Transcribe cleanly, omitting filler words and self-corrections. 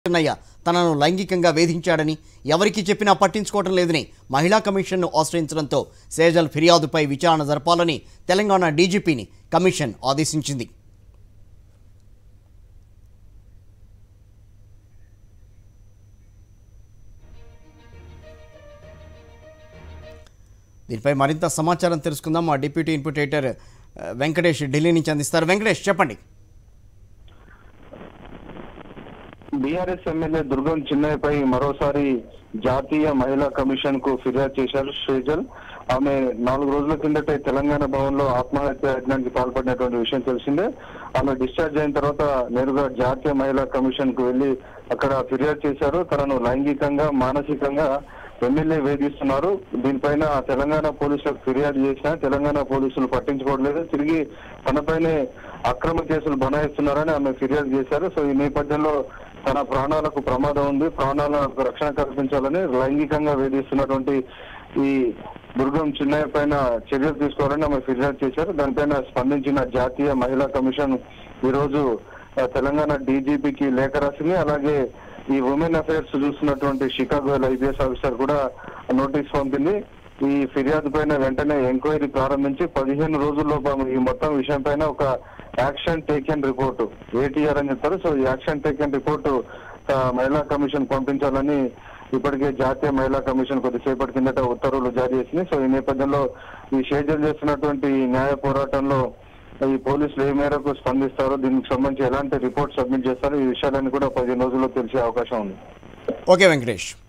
చిన్నయ్య తనను లైంగికంగా వేధించాడని ఎవరికి చెప్పినా పట్టించుకోవడం లేదని మహిళా కమిషన్ను ఆశ్రయించడంతో సైజల్ ఫిర్యాదుపై విచారణ జరపాలని తెలంగాణ డీజీపీని కమిషన్ ఆదేశించింది. దీనిపై మరింత సమాచారం తెలుసుకుందాం. మా deputy input editor Venkatesh Delhi నుంచి అందిస్తారు. వెంకటేష్ చెప్పండి. బీఆర్ఎస్ ఎమ్మెల్యే దుర్గం చిన్నయ్యపై మరోసారి జాతీయ మహిళా కమిషన్ కు ఫిర్యాదు చేశారు షీజల్. ఆమె 4 రోజుల కిందటే తెలంగాణ భవన్ లో ఆత్మహత్య యత్నానికి పాల్పడినటువంటి విషయం తెలిసిందే. ఆమె డిశ్చార్జ్ అయిన తర్వాత నేరుగా జాతీయ మహిళా కమిషన్ కు వెళ్లి అక్కడ ఫిర్యాదు చేశారు. తనను లైంగికంగా మానసికంగా ఎమ్మెల్యే వేధిస్తున్నారు. దీనిపైన తెలంగాణ పోలీసులకు ఫిర్యాదు చేసినా తెలంగాణ పోలీసులు పట్టించుకోవట్లేదు. తిరిగి తనపైనే అక్రమ కేసులు బనాయిస్తున్నారని ఆమె ఫిర్యాదు చేశారు. సో ఈ నేపథ్యంలో తన ప్రాణాలకు ప్రమాదం ఉంది, ప్రాణాలకు రక్షణ కల్పించాలని లైంగికంగా వేధిస్తున్నటువంటి ఈ దుర్గం చిన్నయ్య పైన చర్యలు తీసుకోవాలని ఆమె ఫిర్యాదు చేశారు. దానిపైన స్పందించిన జాతీయ మహిళా కమిషన్ ఈ రోజు తెలంగాణ డీజీపీకి లేఖ రాసింది. అలాగే ఈ ఉమెన్ అఫైర్స్ చూస్తున్నటువంటి షికాగో ఐపీఎస్ ఆఫీసర్ కూడా నోటీస్ పంపింది. ఈ ఫిర్యాదు పైన వెంటనే ఎంక్వైరీ ప్రారంభించి 15 రోజుల్లో ఈ మొత్తం విషయం పైన ఒక యాక్షన్ టేకెన్ రిపోర్టు ఏటీఆర్ అని చెప్తారు. సో ఈ యాక్షన్ టేకెన్ రిపోర్టు మహిళా కమిషన్ పంపించాలని ఇప్పటికే జాతీయ మహిళా కమిషన్ కొద్దిసేపటి కిందట ఉత్తర్వులు జారీ చేసింది. సో ఈ నేపథ్యంలో ఈ షీజల్ చేస్తున్నటువంటి న్యాయ పోరాటంలో ఈ పోలీసులు ఏ మేరకు స్పందిస్తారో, దీనికి సంబంధించి ఎలాంటి రిపోర్ట్ సబ్మిట్ చేస్తారో ఈ విషయాలన్నీ కూడా 15 రోజుల్లో తెలిసే అవకాశం ఉంది. ఓకే వెంకటేష్.